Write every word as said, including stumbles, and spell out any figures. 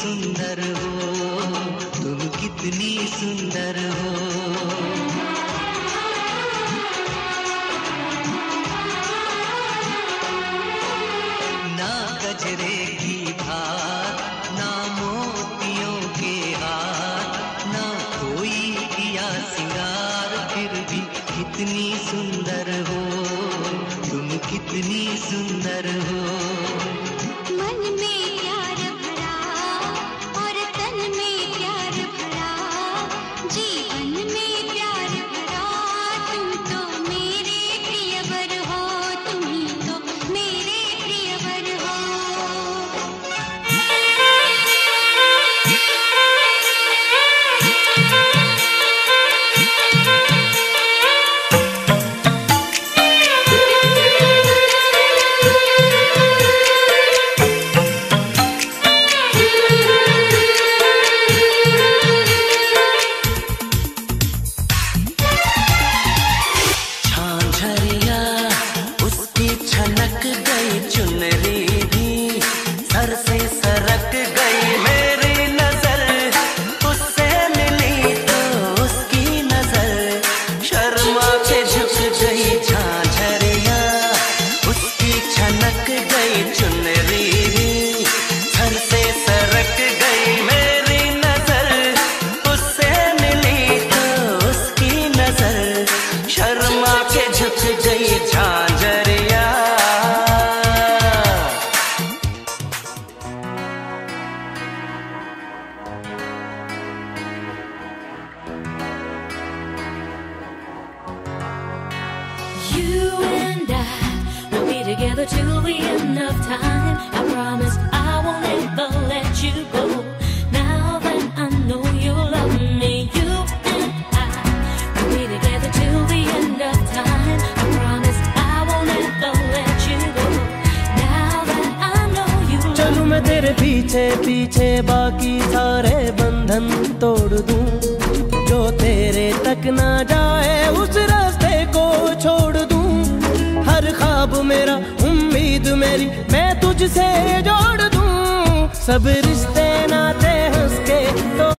सुंदर हो, तुम कितनी सुंदर हो। ना गजरे की धार, ना मोतियों के हार, ना कोई किया सिंगार, फिर भी कितनी सुंदर हो, तुम कितनी सुंदर हो। मन में प्यार भरा और तन में प्यार भरा, जीवन में प्यार भरा, तुम तो मेरे प्रियवर हो, तुम ही तो मेरे प्रियवर हो। छनक गई चुनरी भी, सर से सरक गई मेरी नजर, उससे मिली तो उसकी नजर, शर्मा के झुक गई झांझरिया, उसकी छनक गई चुनरी भी, सर से सरक गई मेरी नजर, उससे मिली तो उसकी नजर, शर्मा के झुक गई Jhajharia. You and I will be together till the end of time. I promise I won't ever let you go. Now that I know you love me, you and I will be together till the end of time. I promise I won't ever let you go. Now that I know you love me. चलूं मैं तेरे पीछे पीछे, बाकी सारे बंधन तोड़ दूं, जो तेरे तक ना जाए उस रास्ते को छोड़ दूं। हर ख्वाब मेरा, उम्मीद मेरी, मैं तुझसे जोड़ दूं। सब रिश्ते नाते हंस के तो